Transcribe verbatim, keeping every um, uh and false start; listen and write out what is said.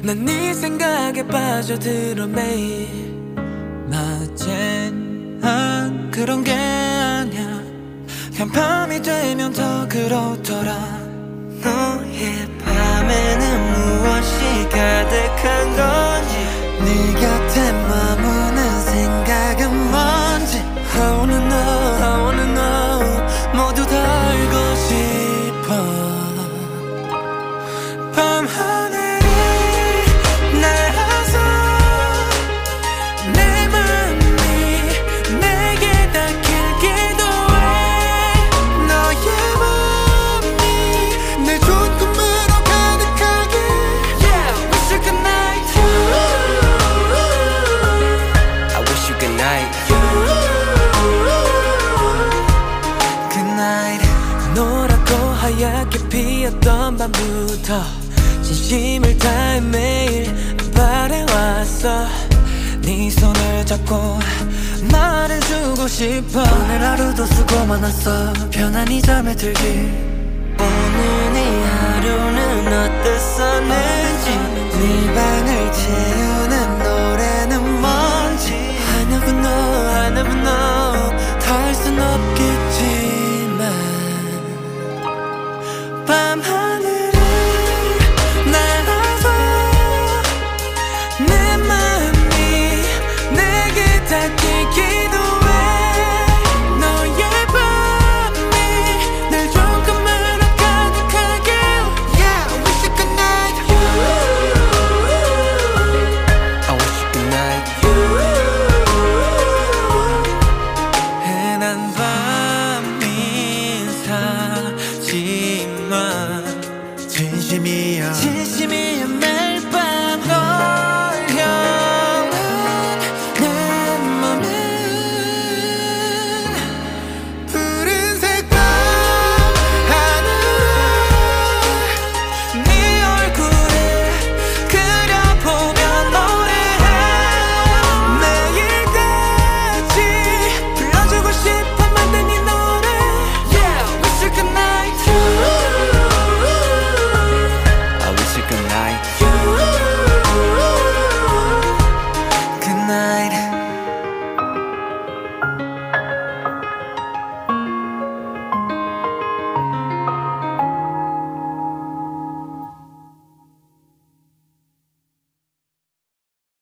난 네 생각에 빠져들어 매일. 낮엔 안 그런 게 아냐. 그냥 밤이 되면 더 그렇더라. 너의 밤에는 무엇이 가득한 건지, 네 곁에 머무는 생각은 뭔지. I wanna know, I wanna know. 모두 다 알고 싶어. 밤하늘이 날아서 내 맘이 내게 닿길 기도해. 너의 맘이 내 좋은 꿈으로 가득하게. Yeah, wish you good night. I wish you good night. 노랗고 하얗게 피었던 밤부터 진심을 다해 매일 바래왔어. 네 손을 잡고 말해주고 싶어. 오늘 하루도 수고 많았어. 편안히 잠에 들길. 오늘 이 하루는 어땠었는지, 네 방을 채우는 노래는 뭔지. I never know, I never know. 다 알 순 없겠지만 밤하늘을 날아서 내 맘이 내게 닿길 기도해.